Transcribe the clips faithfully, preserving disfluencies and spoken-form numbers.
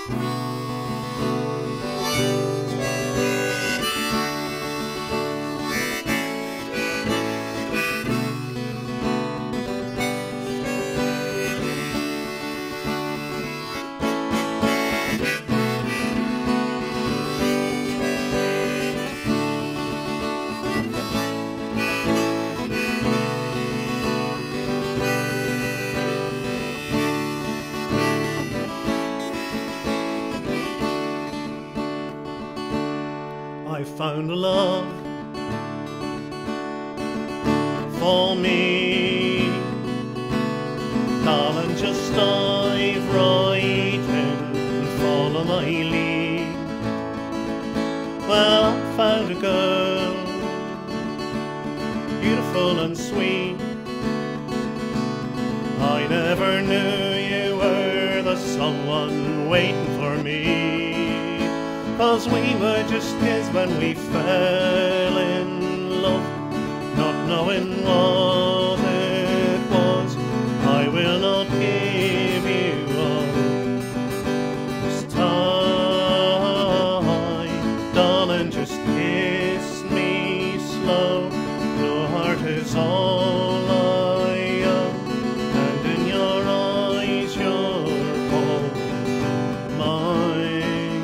I found a love for me, darling, just dive right in, follow my lead. Well, I found a girl, beautiful and sweet. I never knew you were the someone waiting for me, 'cause we were just kids when we fell in love, not knowing what it was. I will not give you up this time, darling, just kiss me slow. Your heart is all I own, and in your eyes you're all mine.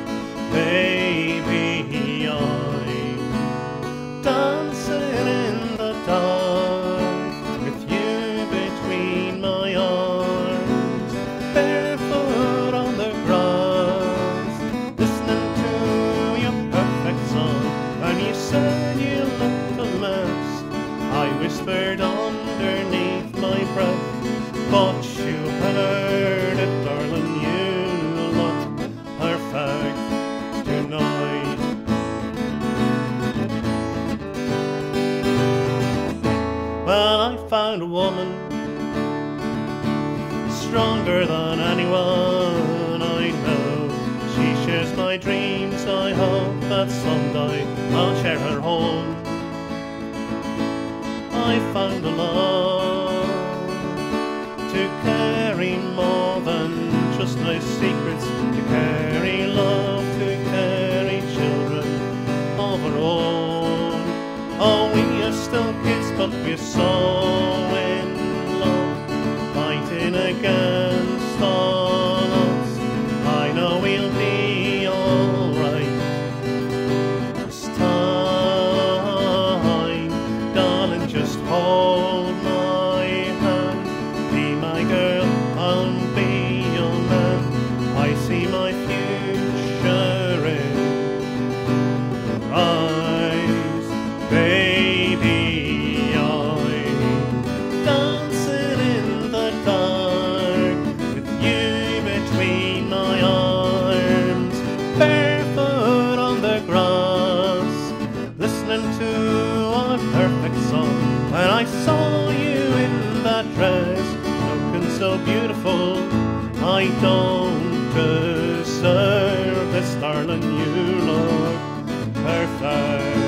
Baby, I'm dancing in the dark with you between my arms, barefoot on the grass, listening to your perfect song. When you said you looked a mess, I whispered underneath my breath, but you heard it, darling, you look perfect tonight. Well, I found a woman stronger than anyone I know. She shares my dreams. I hope that someday I'll share her home. I found a love to carry more than just nice secrets, to carry love, to carry children of our own. Oh, we are still kids, but we're so in love, fighting against all odds. I know we'll be alright this time, darling, just hold my hand. Be my girl, I'll be your man. I see my future in your eyes. Baby, I'm dancing in the dark with you between my arms, barefoot on the grass, listening to our perfect song. When I saw you in that dress, looking so beautiful, I don't deserve this, darling, you look perfect.